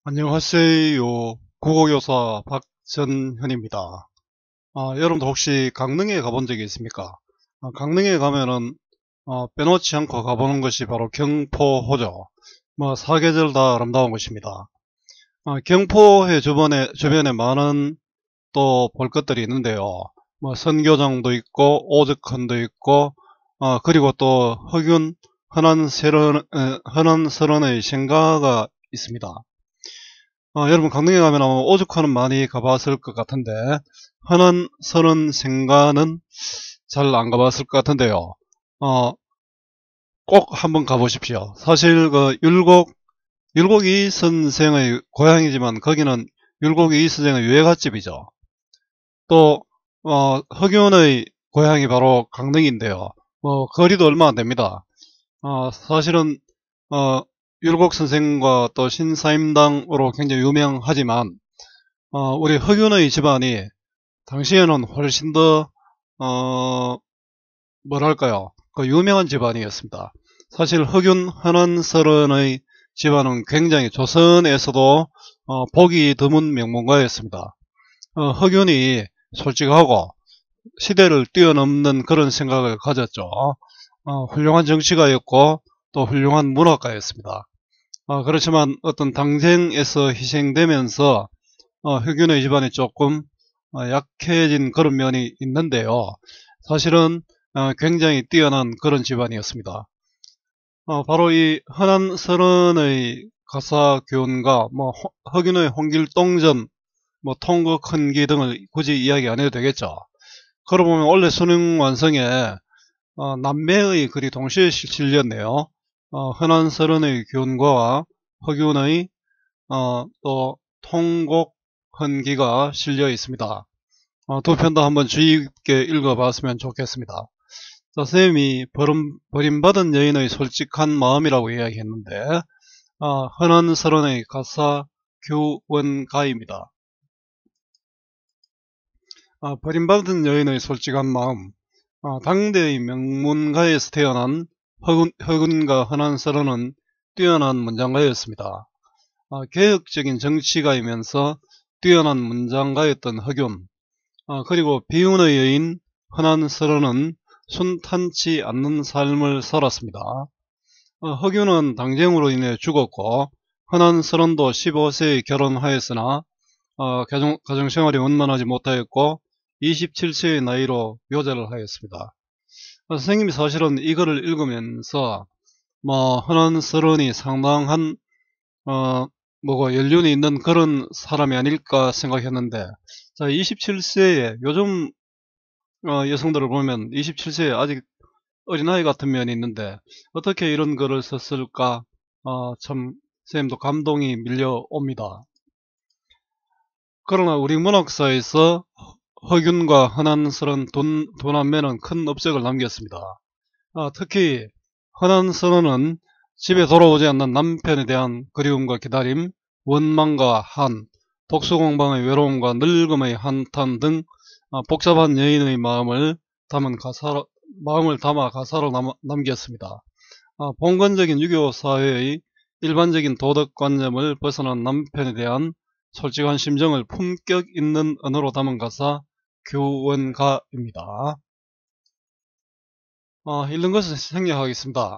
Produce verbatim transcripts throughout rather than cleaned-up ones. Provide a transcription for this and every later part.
안녕하세요. 국어교사 박전현입니다. 아, 여러분도 혹시 강릉에 가본 적이 있습니까? 아, 강릉에 가면은 어, 빼놓지 않고 가보는 것이 바로 경포호죠. 뭐 사계절 다 아름다운 곳입니다. 아, 경포해 주변에 주변에 많은 또 볼 것들이 있는데요. 뭐 선교장도 있고 오죽헌도 있고 어, 그리고 또 허균 흔한서런 어, 흔한서론의 생가가 있습니다. 어, 여러분 강릉에 가면 아마 오죽헌은 많이 가봤을 것 같은데 흔한 서른 생가는 잘 안 가봤을 것 같은데요. 어, 꼭 한번 가보십시오. 사실 그 율곡 율곡이 선생의 고향이지만 거기는 율곡이 선생의 유해갓집이죠. 또 어, 허균의 고향이 바로 강릉인데요. 뭐 거리도 얼마 안 됩니다. 어, 사실은 어, 율곡 선생과 또 신사임당으로 굉장히 유명하지만 어, 우리 허균의 집안이 당시에는 훨씬 더, 어, 뭐랄까요, 그 유명한 집안이었습니다. 사실 허균 한원서른의 집안은 굉장히 조선에서도 어, 보기 드문 명문가였습니다. 어, 허균이 솔직하고 시대를 뛰어넘는 그런 생각을 가졌죠. 어, 훌륭한 정치가였고 또 훌륭한 문학가였습니다. 어, 그렇지만 어떤 당쟁에서 희생되면서 어, 흑윤의 집안이 조금 어, 약해진 그런 면이 있는데요. 사실은 어, 굉장히 뛰어난 그런 집안이었습니다. 어, 바로 이 흔한서른의 가사교훈과 뭐 흑윤의 홍길동전, 뭐 통곡헌기 등을 굳이 이야기 안 해도 되겠죠. 그러고 보면 원래 수능 완성에 어, 남매의 글이 동시에 실렸네요. 어, 흔한서른의 교훈과 흑윤의 어, 또 통곡 헌기가 실려 있습니다. 어, 두 편 다 한번 주의 깊게 읽어봤으면 좋겠습니다. 자, 선생님이 버림, 버림받은 여인의 솔직한 마음이라고 이야기했는데 어, 흔한 서론의 가사 교원가입니다. 어, 버림받은 여인의 솔직한 마음. 어, 당대의 명문가에서 태어난 허군, 허군과 흔한 서론은 뛰어난 문장가였습니다. 어, 개혁적인 정치가이면서 뛰어난 문장가였던 허균, 어, 그리고 비운의 여인 흔한서른은 순탄치 않는 삶을 살았습니다. 어, 허균은 당쟁으로 인해 죽었고 흔한서른도 십오 세에 결혼하였으나 어, 가정, 가정생활이 원만하지 못하였고 이십칠 세의 나이로 묘자를 하였습니다. 어, 선생님이 사실은 이거를 읽으면서 뭐 흔한서른이 상당한 어, 뭐고 연륜이 있는 그런 사람이 아닐까 생각했는데, 자, 이십칠 세에 요즘 어, 여성들을 보면 이십칠 세에 아직 어린아이 같은 면이 있는데 어떻게 이런 글을 썼을까? 어, 참 선생님도 감동이 밀려옵니다. 그러나 우리 문학사에서 허균과 흔한서른 돈, 도남매는 큰 업적을 남겼습니다. 아, 특히 흔한서른은 집에 돌아오지 않는 남편에 대한 그리움과 기다림, 원망과 한, 독서공방의 외로움과 늙음의 한탄 등 아, 복잡한 여인의 마음을 담은 가사로, 마음을 담아 가사로 남, 남겼습니다. 아, 봉건적인 유교 사회의 일반적인 도덕관념을 벗어난 남편에 대한 솔직한 심정을 품격 있는 언어로 담은 가사 교원가입니다. 아, 읽는 것을 생략하겠습니다.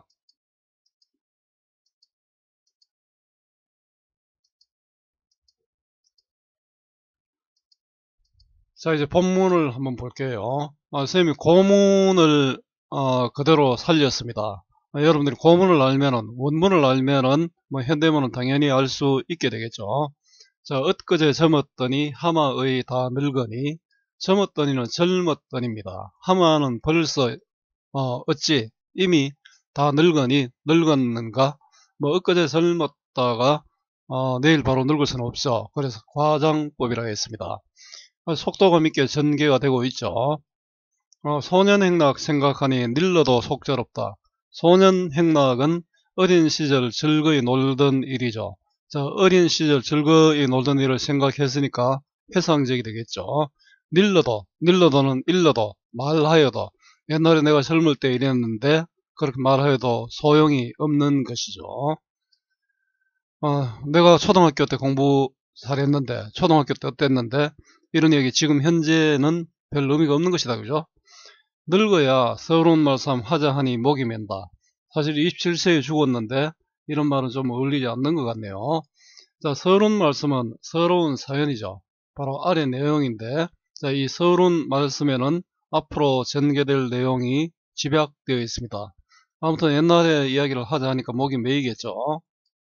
자, 이제 본문을 한번 볼게요. 아, 선생님이 고문을 어, 그대로 살렸습니다. 아, 여러분들이 고문을 알면은, 원문을 알면은, 뭐 현대문은 당연히 알 수 있게 되겠죠. 자, 엊그제 젊었더니 하마의 다 늙으니, 젊었더니는 젊었더니입니다. 하마는 벌써 어, 어찌 이미 다 늙으니 늙었는가? 뭐 엊그제 젊었다가 어, 내일 바로 늙을 수는 없죠. 그래서 과장법이라고 했습니다. 속도감 있게 전개가 되고 있죠. 어, 소년행락 생각하니 닐러도 속절없다. 소년행락은 어린 시절 즐거이 놀던 일이죠. 자, 어린 시절 즐거이 놀던 일을 생각했으니까 회상적이 되겠죠. 닐러도, 닐러도는 일러도, 말하여도 옛날에 내가 젊을 때 이랬는데 그렇게 말하여도 소용이 없는 것이죠. 어, 내가 초등학교 때 공부 잘했는데, 초등학교 때 어땠는데, 이런 얘기 지금 현재는 별 의미가 없는 것이다. 그죠? 늙어야 서러운 말씀 하자 하니 목이 맨다. 사실 이십칠 세에 죽었는데, 이런 말은 좀 어울리지 않는 것 같네요. 자, 서러운 말씀은 서러운 사연이죠. 바로 아래 내용인데, 자, 이 서러운 말씀에는 앞으로 전개될 내용이 집약되어 있습니다. 아무튼 옛날에 이야기를 하자 하니까 목이 메이겠죠.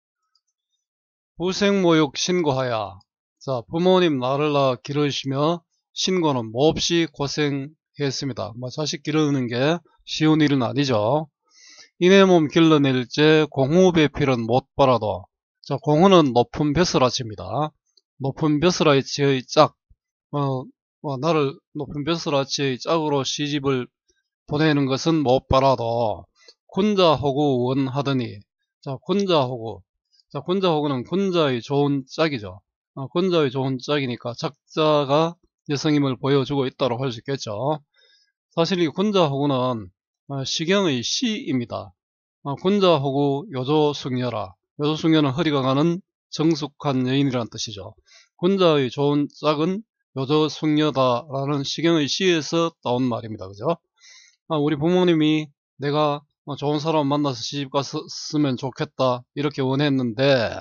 부생모육 신고하야. 자, 부모님 나를 낳아 기르시며 신고는 몹시 고생했습니다. 뭐 자식 기르는 게 쉬운 일은 아니죠. 이내 몸 길러낼제 공후배필은 못 빨아도. 자, 공후는 높은 벼슬아치입니다. 높은 벼슬아치의 짝, 어, 어, 나를 높은 벼슬아치의 짝으로 시집을 보내는 것은 못 빨아도 군자호구 원하더니. 자, 군자호구. 자, 군자호구는 군자의 좋은 짝이죠. 어, 군자의 좋은 짝이니까 작자가 여성임을 보여주고 있다고 할 수 있겠죠. 사실 이 군자호구는 어, 시경의 시입니다. 어, 군자호구 요조숙녀라. 요조숙녀는 허리가 가는 정숙한 여인이라는 뜻이죠. 군자의 좋은 짝은 요조숙녀다라는 시경의 시에서 따온 말입니다. 그죠? 아, 우리 부모님이 내가 좋은 사람 만나서 시집 갔으면 좋겠다 이렇게 원했는데,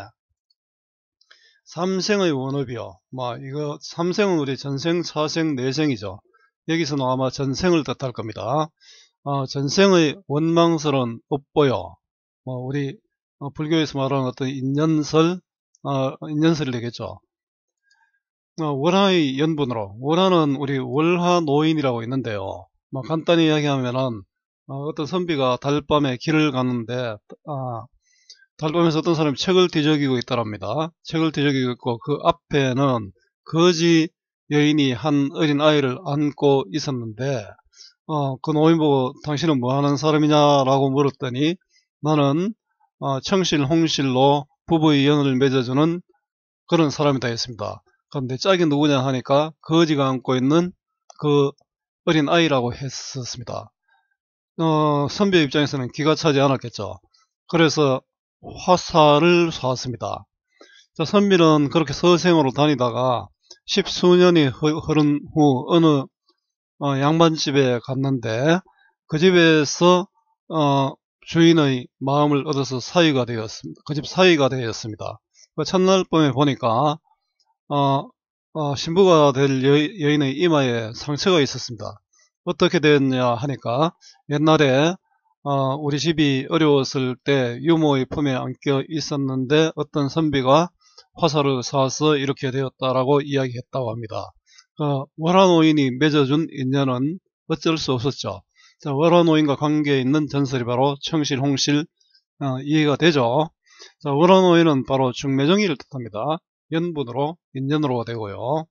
삼생의 원업이요. 뭐 이거 삼생은 우리 전생, 사생, 내생이죠. 여기서는 아마 전생을 뜻할 겁니다. 어, 전생의 원망설은 업보요. 뭐 우리 어, 불교에서 말하는 어떤 인연설, 어, 인연설이 되겠죠. 어, 월화의 연분으로, 월화는 우리 월화노인이라고 있는데요. 뭐 간단히 이야기하면은 어, 떤 선비가 달밤에 길을 가는데, 아, 달밤에서 어떤 사람이 책을 뒤적이고 있더랍니다. 책을 뒤적이고 있고 그 앞에는 거지 여인이 한 어린 아이를 안고 있었는데, 어, 그 노인 보고 당신은 뭐 하는 사람이냐라고 물었더니, 나는 어, 청실 홍실로 부부의 연을 맺어주는 그런 사람이다 했습니다. 그런데 짝이 누구냐 하니까 거지가 안고 있는 그 어린 아이라고 했었습니다. 어, 선비 입장에서는 기가 차지 않았겠죠. 그래서 화살을 쏘았습니다. 자, 선비는 그렇게 서생으로 다니다가 십수년이 흐른 후 어느 어, 양반집에 갔는데, 그 집에서 어, 주인의 마음을 얻어서 사위가 되었습니다. 그 집 사위가 되었습니다. 그 첫날 밤에 보니까 어, 어, 신부가 될 여, 여인의 이마에 상처가 있었습니다. 어떻게 됐냐 하니까, 옛날에 어, 우리 집이 어려웠을 때 유모의 품에 안겨 있었는데 어떤 선비가 화살을 쏴서 이렇게 되었다라고 이야기했다고 합니다. 어, 월화노인이 맺어준 인연은 어쩔 수 없었죠. 자, 월화노인과 관계에 있는 전설이 바로 청실, 홍실, 어, 이해가 되죠. 자, 월화노인은 바로 중매정이를 뜻합니다. 연분으로, 인연으로 되고요.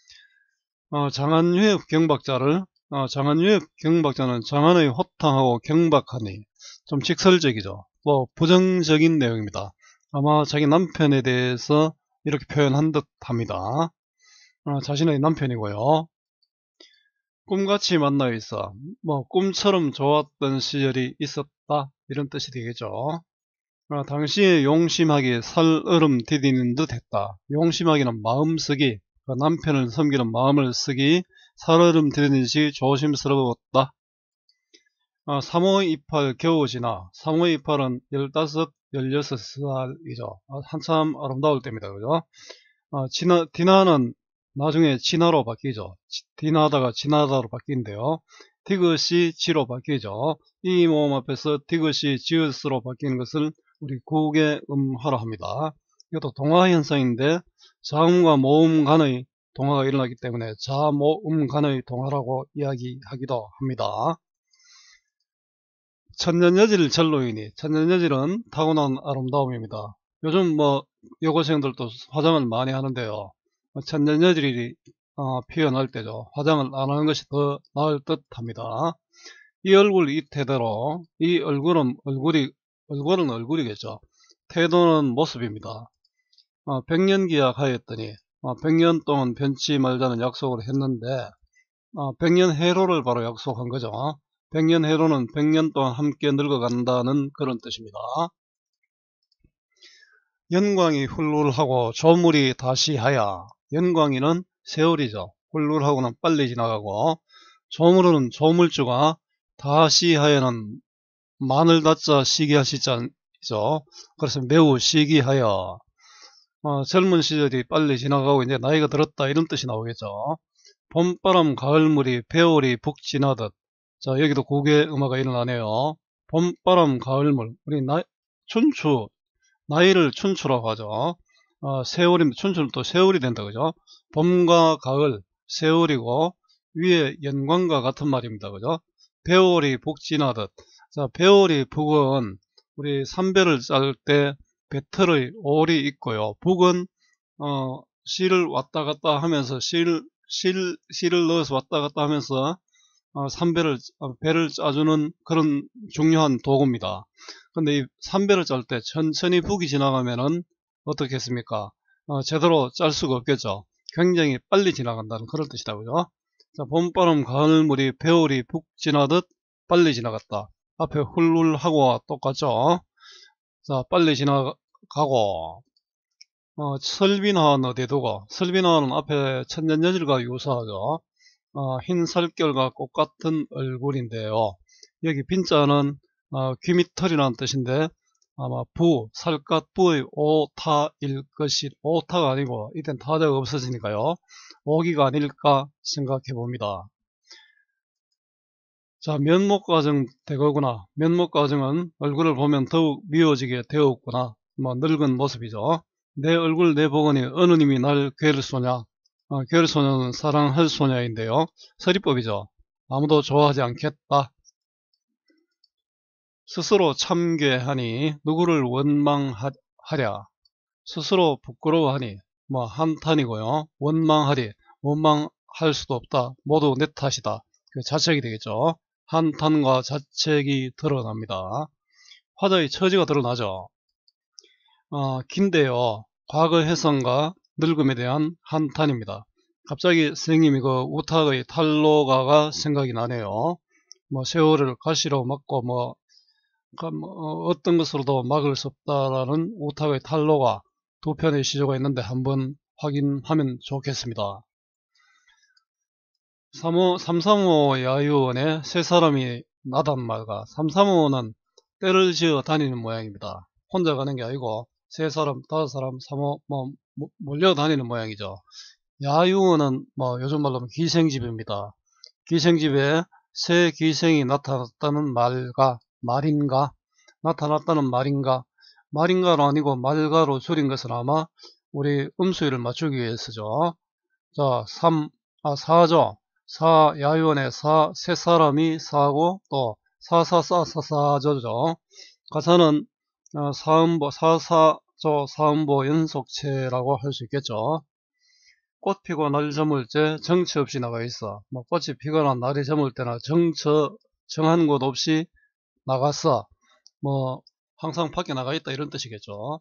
어, 장안유역 경박자를, 어, 장안유역 경박자는 장안의 호탕하고 경박하니, 좀 직설적이죠. 뭐 부정적인 내용입니다. 아마 자기 남편에 대해서 이렇게 표현한 듯 합니다. 어, 자신의 남편이고요. 꿈같이 만나 있어. 뭐 꿈처럼 좋았던 시절이 있었다, 이런 뜻이 되겠죠. 어, 당시에 용심하게 살얼음 디디는 듯 했다. 용심하기는 마음 쓰기, 그 남편을 섬기는 마음을 쓰기, 살얼음 디디는 듯이 조심스러웠다. 어, 삼오이팔 겨우 지나. 삼오이팔은 열다섯, 열여섯 살이죠. 어, 한참 아름다울 때입니다. 그죠? 어, 진화, 디나는 나중에 진화로 바뀌죠. 디나다가 진하다로 바뀌는데요. 디귿이 지로 바뀌죠. 이 모음 앞에서 디귿이 지읒으로 바뀌는 것을 우리 구개음화라 합니다. 이것도 동화 현상인데, 자음과 모음 간의 동화가 일어나기 때문에 자모음 간의 동화라고 이야기하기도 합니다. 천년여질 전로이니. 천년여질은 타고난 아름다움입니다. 요즘 뭐 여고생들도 화장을 많이 하는데요. 천년여질이 어, 피어날 때죠. 화장을 안 하는 것이 더 나을 듯 합니다. 이 얼굴 이 태도로, 이 얼굴은 얼굴이, 얼굴은 얼굴이겠죠. 태도는 모습입니다. 어, 백년기약 하였더니, 어, 백년 동안 변치 말자는 약속을 했는데, 어, 백년 해로를 바로 약속한 거죠. 백년 해로는 백년 동안 함께 늙어간다는 그런 뜻입니다. 연광이 훌훌하고 조물이 다시하야. 연광이는 세월이죠. 훌훌하고는 빨리 지나가고, 조물은 조물주가, 다시하야는 마늘 다자 시기할 시자이죠. 그래서 매우 시기하여. 어, 젊은 시절이 빨리 지나가고 이제 나이가 들었다 이런 뜻이 나오겠죠. 봄바람 가을물이 배월이 북 지나듯. 자, 여기도 고개 음화가 일어나네요. 봄바람 가을물, 우리 나 춘추, 나이를 춘추라고 하죠. 어, 세월이면 춘추는 또 세월이 된다 그죠. 봄과 가을 세월이고 위에 연광과 같은 말입니다 그죠. 배월이 북 지나듯. 자, 배월이 북은 우리 삼배를 짤 때 배틀의 올이 있고요. 북은 어, 실을 왔다 갔다 하면서 실, 실, 실을 넣어서 왔다 갔다 하면서 어, 삼배를 어, 배를 짜주는 그런 중요한 도구입니다. 근데 이 삼배를 짤 때 천천히 북이 지나가면은 어떻게 했습니까? 어, 제대로 짤 수가 없겠죠. 굉장히 빨리 지나간다는 그런 뜻이다 그죠. 자, 봄바람 가을물이 배월이 북 지나듯 빨리 지나갔다. 앞에 훌훌하고와 똑같죠. 자, 빨리 지나가고 어, 설빈화는 어디에 두고, 설빈화는 앞에 천년여질과 유사하죠. 어, 흰 살결과 꽃같은 얼굴인데요. 여기 빈자는 어, 귀밑털이라는 뜻인데 아마 부, 살갗부의 오타일 것이, 오타가 아니고 이땐 타자가 없어지니까요. 오기가 아닐까 생각해 봅니다. 자, 면목과정 대거구나. 면목과정은 얼굴을 보면 더욱 미워지게 되었구나. 뭐 늙은 모습이죠. 내 얼굴 내 보거니 어느 님이 날 괴를 쏘냐. 어, 괴를 쏘냐는 사랑할 소냐인데요. 서리법이죠. 아무도 좋아하지 않겠다. 스스로 참괴하니 누구를 원망하랴. 스스로 부끄러워하니 뭐 한탄이고요. 원망하리 원망할 수도 없다. 모두 내 탓이다. 그 자책이 되겠죠. 한탄과 자책이 드러납니다. 화자의 처지가 드러나죠. 어, 긴데요. 과거 해성과 늙음에 대한 한탄입니다. 갑자기 선생님이 그 우탁의 탈로가가 생각이 나네요. 뭐 세월을 가시로 막고 뭐, 뭐 어떤 것으로도 막을 수 없다라는 우탁의 탈로가 두 편의 시조가 있는데 한번 확인하면 좋겠습니다. 삼삼오 야유원에 세 사람이 나단말가. 삼삼오는 때를 지어 다니는 모양입니다. 혼자 가는 게 아니고 세 사람, 다섯 사람, 삼오 뭐 몰려 다니는 모양이죠. 야유원은 뭐 요즘 말로 기생집입니다. 기생집에 새 기생이 나타났다는 말가, 말인가, 나타났다는 말인가, 말인가로 아니고 말가로 줄인 것은 아마 우리 음수위를 맞추기 위해서죠. 자, 삼, 아, 사죠. 사, 야유원에 사, 세 사람이 사고, 또, 사사사사사조죠. 가사는, 어, 사음보, 사사조, 사음보 연속체라고 할 수 있겠죠. 꽃 피고 날 저물 때 정처 없이 나가 있어. 뭐, 꽃이 피거나 날이 저물 때나 정처, 정한 곳 없이 나갔어. 뭐, 항상 밖에 나가 있다 이런 뜻이겠죠.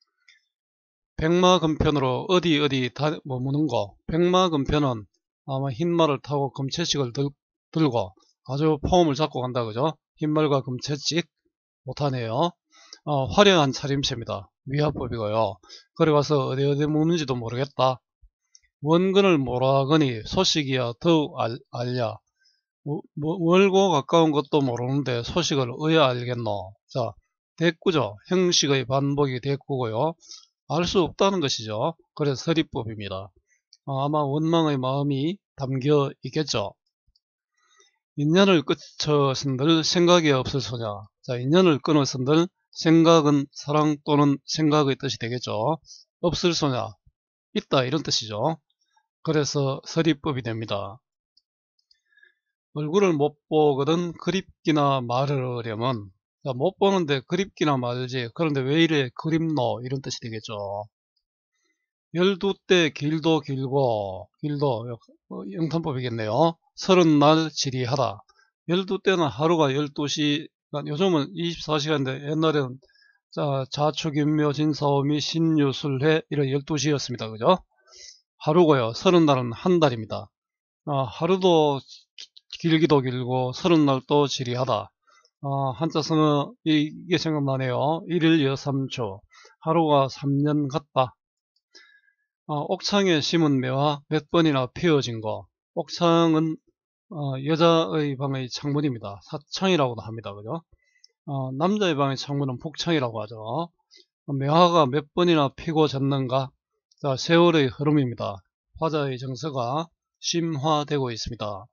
백마금편으로 어디 어디 다 머무는 거. 백마금편은 아마 흰말을 타고 금채찍을 들, 들고 아주 폼을 잡고 간다 그죠. 흰말과 금채찍 못하네요. 어, 화려한 차림새입니다. 위화법이고요. 그래 가서 어디 어디 묵는지도 모르겠다. 원근을 몰아거니 소식이야 더욱 알, 알랴. 뭐, 멀고 가까운 것도 모르는데 소식을 어야 알겠노. 자, 대꾸죠. 형식의 반복이 대꾸고요. 알 수 없다는 것이죠. 그래서 서리법입니다. 아마 원망의 마음이 담겨 있겠죠. 인연을 끊어선들 생각이 없을 소냐. 자, 인연을 끊어선들 생각은 사랑 또는 생각의 뜻이 되겠죠. 없을 소냐. 있다 이런 뜻이죠. 그래서 서리법이 됩니다. 얼굴을 못 보거든 그립기나 말하려면, 자, 못 보는데 그립기나 말지. 그런데 왜 이래 그립노 이런 뜻이 되겠죠. 열두 때 길도 길고, 길도 영탄법이겠네요. 서른 날 지리하다. 열두 때는 하루가 열두 시, 요즘은 이십사 시간인데 옛날에는 자, 자축인묘 진사오미 신유술회 이런 열두 시였습니다. 그죠? 하루고요. 서른 날은 한 달입니다. 아, 하루도 길기도 길고 서른 날도 지리하다. 어, 한자 성어 이, 이게 생각나네요. 일일 여삼초 하루가 삼 년 같다. 어, 옥창에 심은 매화 몇 번이나 피어진 거. 옥창은 어, 여자의 방의 창문입니다. 사창이라고도 합니다. 그죠? 어, 남자의 방의 창문은 북창이라고 하죠. 매화가 몇 번이나 피고 졌는가? 자, 세월의 흐름입니다. 화자의 정서가 심화되고 있습니다.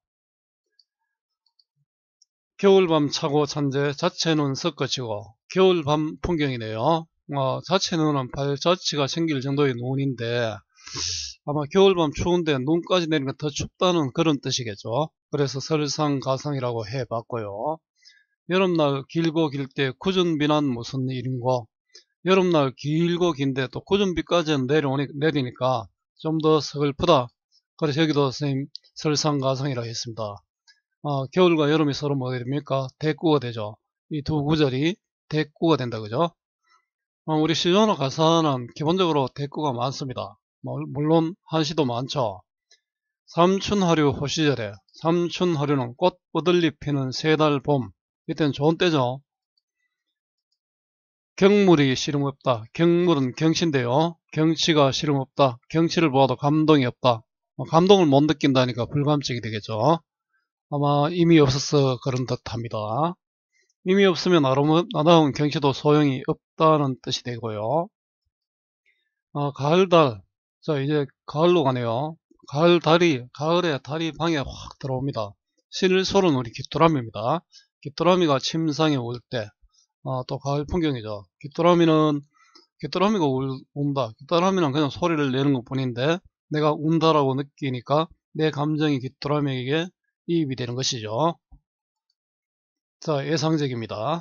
겨울밤 차고 찬재 자체눈 섞어지고 겨울밤 풍경이네요. 어, 자체눈은 발자취가 생길 정도의 눈인데 아마 겨울밤 추운데 눈까지 내리면 더 춥다는 그런 뜻이겠죠. 그래서 설상가상이라고 해봤고요. 여름날 길고 길 때 굳은 비난 무슨 일인고, 여름날 길고 긴데 또 굳은 비까지는 내려오니, 내리니까 좀 더 서글프다. 그래서 여기도 선생님 설상가상이라고 했습니다. 어, 겨울과 여름이 서로 뭐가 됩니까? 대꾸가 되죠. 이 두 구절이 대꾸가 된다. 그죠? 어, 우리 시조나 가사는 기본적으로 대꾸가 많습니다. 뭐, 물론 한시도 많죠. 삼춘하류 호시절에, 삼춘하류는 꽃 뻗을리 피는 세 달 봄. 이때는 좋은 때죠. 경물이 시름없다. 경물은 경치인데요. 경치가 시름없다. 경치를 보아도 감동이 없다. 뭐 감동을 못 느낀다니까 불감증이 되겠죠. 아마 의미 없어서 그런 듯 합니다. 의미 없으면 아름다운 경치도 소용이 없다는 뜻이 되고요. 아, 가을달. 자, 이제 가을로 가네요. 가을 달이, 가을에 달이 방에 확 들어옵니다. 신일솔은 우리 귀뚜라미입니다. 귀뚜라미가 침상에 올 때, 아, 또 가을 풍경이죠. 귀뚜라미는, 귀뚜라미가 울, 운다. 귀뚜라미는 그냥 소리를 내는 것 뿐인데, 내가 운다라고 느끼니까 내 감정이 귀뚜라미에게 이입이 되는 것이죠. 자, 예상적입니다.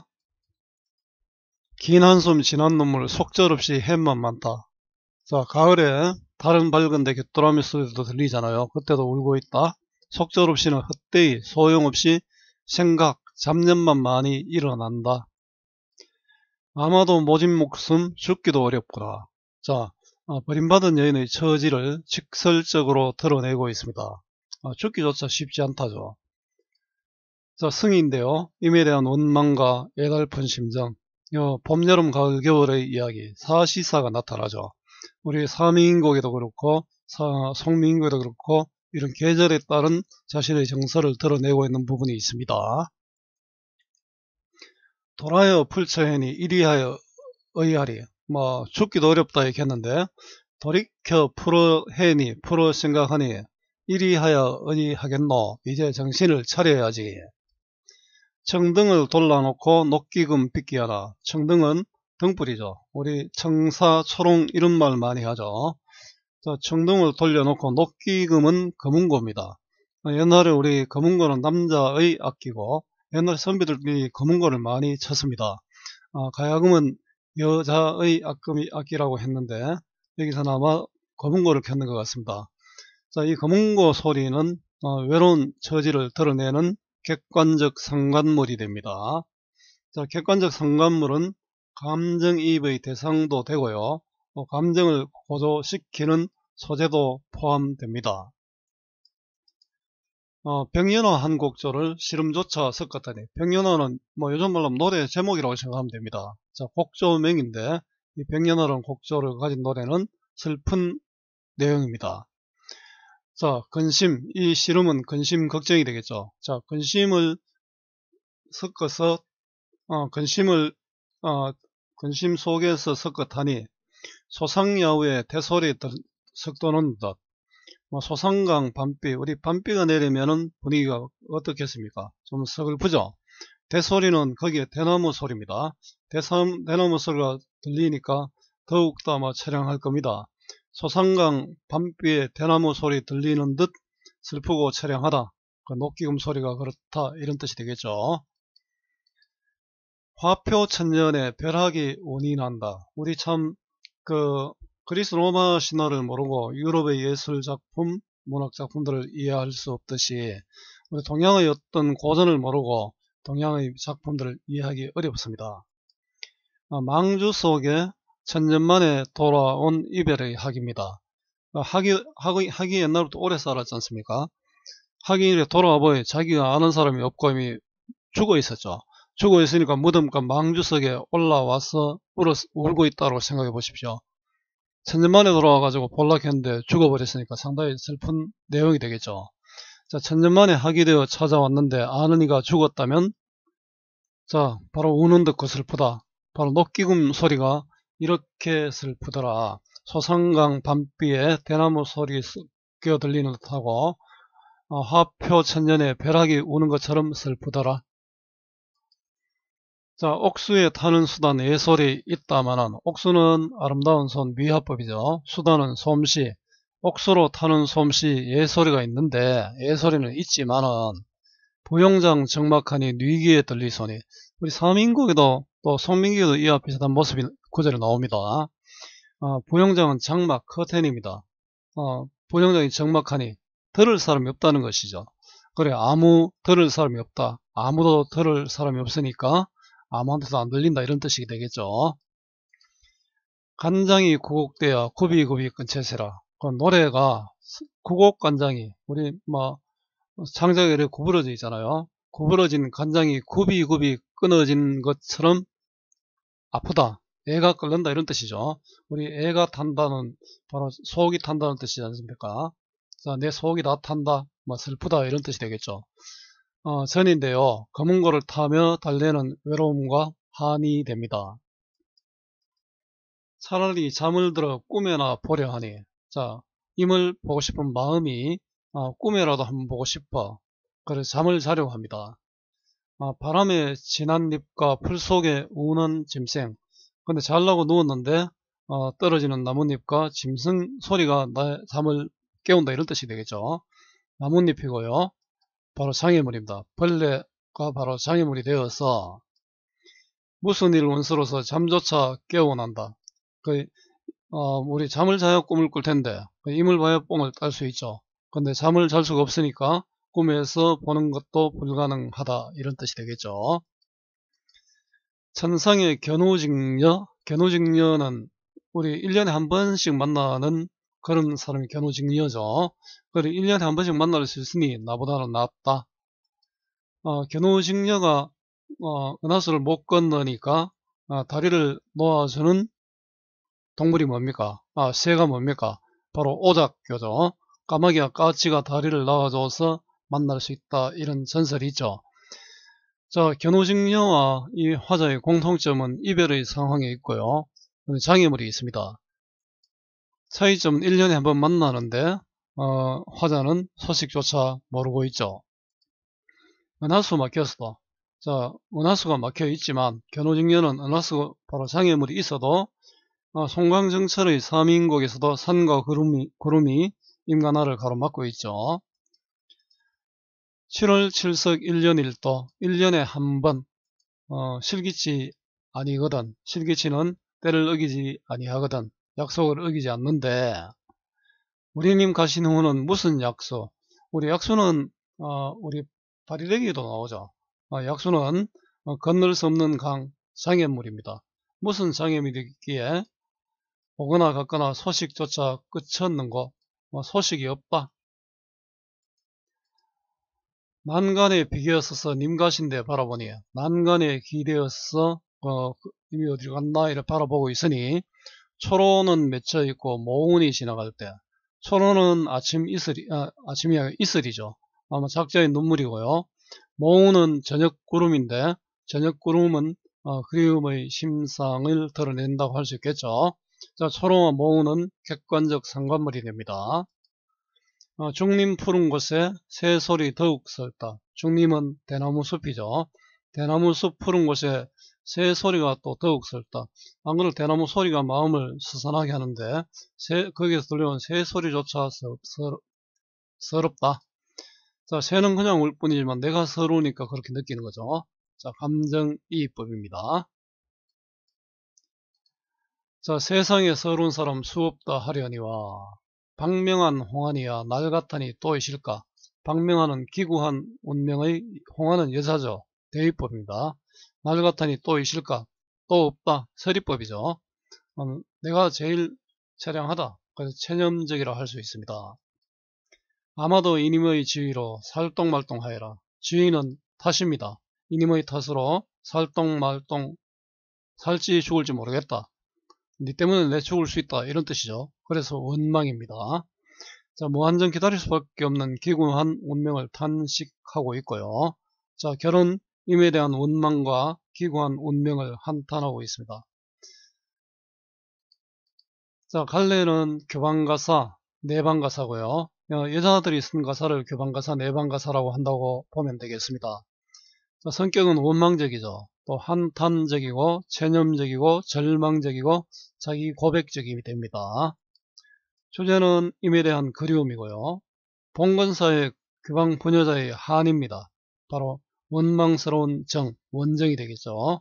긴 한숨 지난 눈물 속절없이 햇만 많다. 자, 가을에 달은 밝은데 귀뚜라미 소리도 들리잖아요. 그때도 울고 있다. 속절없이는 헛되이 소용없이 생각, 잡념만 많이 일어난다. 아마도 모진 목숨 죽기도 어렵구나. 자, 어, 버림받은 여인의 처지를 직설적으로 드러내고 있습니다. 어, 죽기조차 쉽지 않다죠. 자, 승인데요. 임에 대한 원망과 애달픈 심정, 어, 봄, 여름, 가을, 겨울의 이야기, 사시사가 나타나죠. 우리 사민인국에도 그렇고 사, 송민국에도 그렇고 이런 계절에 따른 자신의 정서를 드러내고 있는 부분이 있습니다. 돌아여 풀처해니 이리하여 의하리. 뭐 죽기도 어렵다 이렇게 했는데 돌이켜 풀어해니 풀어 생각하니 이리하여 의하겠노. 이제 정신을 차려야지. 청등을 돌라놓고 녹기금 빚기하라. 청등은 등불이죠. 우리 청사, 초롱 이런 말 많이 하죠. 자, 청등을 돌려놓고 녹기금은 검은고입니다. 옛날에 우리 검은고는 남자의 악기고 옛날 선비들이 검은고를 많이 쳤습니다. 아, 가야금은 여자의 악금이 악기라고 했는데 여기서는 아마 검은고를 켰는 것 같습니다. 자, 이 검은고 소리는 어, 외로운 처지를 드러내는 객관적 상관물이 됩니다. 자, 객관적 상관물은 감정이입의 대상도 되고요. 또 감정을 고조시키는 소재도 포함됩니다. 어, 백연화 한 곡조를 시름조차 섞었다니. 백연화는 뭐 요즘 말로 노래 제목이라고 생각하면 됩니다. 자, 곡조명인데 이 백연화라는 곡조를 가진 노래는 슬픈 내용입니다. 자, 근심, 이 시름은 근심 걱정이 되겠죠. 자, 근심을 섞어서 어, 근심을 어, 근심 속에서 섞어타니 소상야우의 대소리 석도는 듯. 뭐 소상강 밤비, 우리 밤비가 내리면은 분위기가 어떻겠습니까? 좀 서글프죠. 대소리는 거기에 대나무 소리입니다. 대삼, 대나무 소리가 들리니까 더욱더 아마 처량할 겁니다. 소상강 밤비에 대나무 소리 들리는 듯 슬프고 처량하다. 그 녹기금 소리가 그렇다 이런 뜻이 되겠죠. 화표 천년에 벼락이 운이 난다. 우리 참 그 그리스 로마 신화를 모르고 유럽의 예술 작품, 문학 작품들을 이해할 수 없듯이 우리 동양의 어떤 고전을 모르고 동양의 작품들을 이해하기 어렵습니다. 망주 속에 천년 만에 돌아온 이별의 학입니다. 학이, 학이, 학이 옛날부터 오래 살았지 않습니까? 학이 이래 돌아와 보니 자기가 아는 사람이 없고 이미 죽어 있었죠. 죽어 있으니까 무덤가 망주석에 올라와서 울어, 울고 있다고 생각해 보십시오. 천년만에 돌아와가지고 볼락했는데 죽어버렸으니까 상당히 슬픈 내용이 되겠죠. 자, 천년만에 하기되어 찾아왔는데 아는 이가 죽었다면, 자, 바로 우는 듯 슬프다. 바로 녹기금 소리가 이렇게 슬프더라. 소상강 밤비에 대나무 소리 끼어 들리는 듯하고, 어, 화표 천년에 벼락이 우는 것처럼 슬프더라. 자, 옥수에 타는 수단 예솔이 있다마는, 옥수는 아름다운 손 미화법이죠. 수단은 솜씨, 옥수로 타는 솜씨 예솔이가 있는데, 예솔이는 있지만은 부용장 정막하니 뉘기에 들리소니. 우리 서민국에도 또 송민기에도 이와 비슷한 모습이 구절에 나옵니다. 어, 부용장은 장막 커튼입니다. 어, 부용장이 정막하니 들을 사람이 없다는 것이죠. 그래, 아무 들을 사람이 없다. 아무도 들을 사람이 없으니까 아무한테도 안 들린다, 이런 뜻이 되겠죠. 간장이 구곡되어 굽이굽이 끊채세라. 그 노래가 구곡간장이, 우리 뭐 창자가 이렇게 구부러져 있잖아요. 구부러진 간장이 굽이굽이 끊어진 것처럼 아프다, 애가 끓는다, 이런 뜻이죠. 우리 애가 탄다는 바로 속이 탄다는 뜻이지 않습니까? 자, 내 속이 다 탄다, 뭐 슬프다, 이런 뜻이 되겠죠. 어, 전인데요. 검은 고를 타며 달래는 외로움과 한이 됩니다. 차라리 잠을 들어 꿈에나 보려 하니, 자, 임을 보고 싶은 마음이 어, 꿈에라도 한번 보고 싶어. 그래서 잠을 자려고 합니다. 어, 바람에 진한 잎과 풀 속에 우는 짐승. 근데 잘라고 누웠는데 어, 떨어지는 나뭇잎과 짐승 소리가 나의 잠을 깨운다, 이런 뜻이 되겠죠. 나뭇잎이고요. 바로 장애물입니다. 벌레가 바로 장애물이 되어서 무슨 일 원수로서 잠조차 깨어난다. 그, 어, 우리 잠을 자야 꿈을 꿀 텐데 임을 봐야 뽕을 딸 수 있죠. 근데 잠을 잘 수가 없으니까 꿈에서 보는 것도 불가능하다, 이런 뜻이 되겠죠. 천상의 견우직녀, 견우직녀는 우리 일 년에 한 번씩 만나는 그런 사람이 견우직녀죠. 그래, 일 년에 한 번씩 만날 수 있으니 나보다는 낫다. 어, 견우직녀가 어, 은하수를 못 건너니까 어, 다리를 놓아주는 동물이 뭡니까? 아, 새가 뭡니까? 바로 오작교죠. 까마귀와 까치가 다리를 놔줘서 만날 수 있다, 이런 전설이 있죠. 자, 견우직녀와 이 화자의 공통점은 이별의 상황에 있고요. 장애물이 있습니다. 차이점은 일 년에 한 번 만나는데 어, 화자는 소식조차 모르고 있죠. 은하수 막혔어. 자, 은하수가 막혀 있지만 견우직녀는 은하수 바로 장애물이 있어도 어, 송광정철의 서민곡에서도 산과 구름이, 구름이 임관하를 가로막고 있죠. 칠월 칠석 일 년 일 도, 일 년에 한 번, 어, 실기치 아니거든. 실기치는 때를 어기지 아니하거든. 약속을 어기지 않는데, 우리님 가신 후는 무슨 약속? 우리 약수는 어, 우리 바리레기에도 나오죠. 어, 약수는 어, 건널 수 없는 강, 장애물입니다. 무슨 장애물이기에 오거나 갔거나 소식조차 끝이 없는 거, 뭐 소식이 없다. 난간에 비기었어서 님 가신데 바라보니, 난간에 기대었어 어, 님이 어디로 갔나 이렇게 바라보고 있으니, 초로는 맺혀 있고 모운이 지나갈 때, 초로는 아침 이슬이, 아, 아침이 아니라 이슬이죠. 아마 작자의 눈물이고요. 모운은 저녁 구름인데, 저녁 구름은 어, 그리움의 심상을 드러낸다고 할 수 있겠죠. 자, 초로와 모운은 객관적 상관물이 됩니다. 어, 중림 푸른 곳에 새소리 더욱 설다. 중림은 대나무 숲이죠. 대나무 숲 푸른 곳에 새소리가 또 더욱 설다. 안 그래도 대나무 소리가 마음을 스산하게 하는데 새, 거기에서 들려온 새소리조차 서, 서, 서럽다. 자, 새는 그냥 울 뿐이지만 내가 서러우니까 그렇게 느끼는 거죠. 자, 감정이입법입니다. 자, 세상에 서러운 사람 수없다 하려니와 박명한 홍안이야 날 같으니 또 있을까. 박명한은 기구한 운명의, 홍안은 여자죠. 대위법입니다. 날 같으니 또 있을까. 또 없다. 서리법이죠. 음, 내가 제일 처량하다. 그래서 체념적이라 할 수 있습니다. 아마도 이님의 지위로 살똥말똥하여라. 지위는 탓입니다. 이님의 탓으로 살똥 말똥 살지 죽을지 모르겠다. 니 때문에 내 죽을 수 있다. 이런 뜻이죠. 그래서 원망입니다. 자, 무한정 기다릴 수밖에 없는 기구한 운명을 탄식하고 있고요. 자, 결혼임에 대한 원망과 기구한 운명을 한탄하고 있습니다. 자, 갈래는 교방가사, 내방가사고요. 여자들이 쓴 가사를 교방가사, 내방가사라고 한다고 보면 되겠습니다. 자, 성격은 원망적이죠. 또 한탄적이고 체념적이고 절망적이고 자기 고백적이 됩니다. 주제는 임에 대한 그리움이고요. 봉건사의 규방 부녀자의 한입니다. 바로 원망스러운 정, 원정이 되겠죠.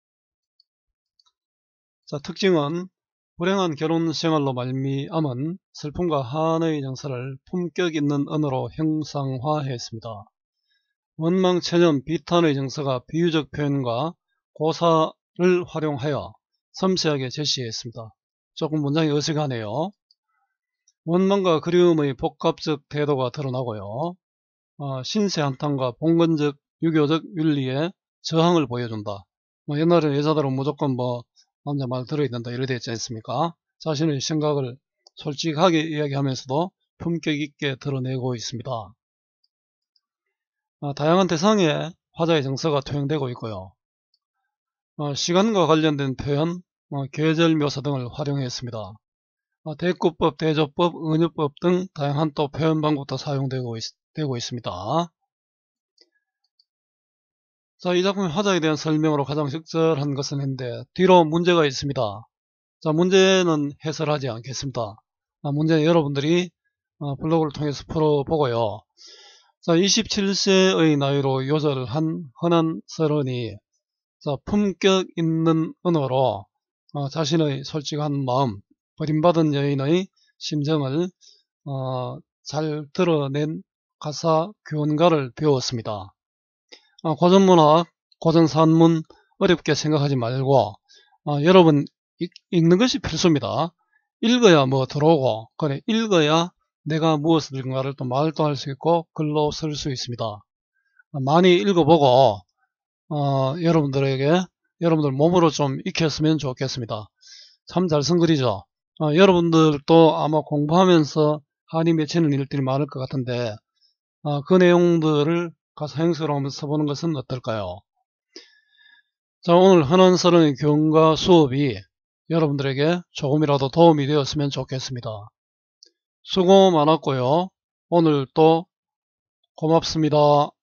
자, 특징은 불행한 결혼 생활로 말미암은 슬픔과 한의 정서를 품격 있는 언어로 형상화했습니다. 원망, 체념, 비탄의 정서가 비유적 표현과 고사를 활용하여 섬세하게 제시했습니다. 조금 문장이 어색하네요. 원망과 그리움의 복합적 태도가 드러나고요. 어, 신세 한탄과 봉건적 유교적 윤리에 저항을 보여준다. 뭐 옛날에 여자들은 무조건 뭐 남자 말 들어야 된다 이래 되지 않습니까? 자신의 생각을 솔직하게 이야기하면서도 품격 있게 드러내고 있습니다. 어, 다양한 대상의 화자의 정서가 투영되고 있고요. 어, 시간과 관련된 표현, 어, 계절 묘사 등을 활용했습니다. 어, 대구법, 대조법, 은유법 등 다양한 또 표현 방법도 사용되고 있, 되고 있습니다. 자, 이 작품의 화자에 대한 설명으로 가장 적절한 것은 했는데 뒤로 문제가 있습니다. 자, 문제는 해설하지 않겠습니다. 아, 문제는 여러분들이 어, 블로그를 통해서 풀어보고요. 자, 이십칠 세의 나이로 요절을 한 흔한 서른이 자, 품격 있는 언어로 어, 자신의 솔직한 마음, 버림받은 여인의 심정을 어, 잘 드러낸 가사 교훈가를 배웠습니다. 어, 고전문학, 고전산문 어렵게 생각하지 말고 어, 여러분 읽, 읽는 것이 필수입니다. 읽어야 뭐 들어오고 그래 읽어야 내가 무엇을 읽는가를 또 말도 할 수 있고 글로 쓸 수 있습니다. 어, 많이 읽어보고 어, 여러분들에게 여러분들 몸으로 좀 익혔으면 좋겠습니다. 참 잘 쓴 글이죠. 어, 여러분들도 아마 공부하면서 한이 맺히는 일들이 많을 것 같은데 어, 그 내용들을 가사 행사로 하면서 써보는 것은 어떨까요? 자, 오늘 흔한 서른의 교훈과 수업이 여러분들에게 조금이라도 도움이 되었으면 좋겠습니다. 수고 많았고요. 오늘 또 고맙습니다.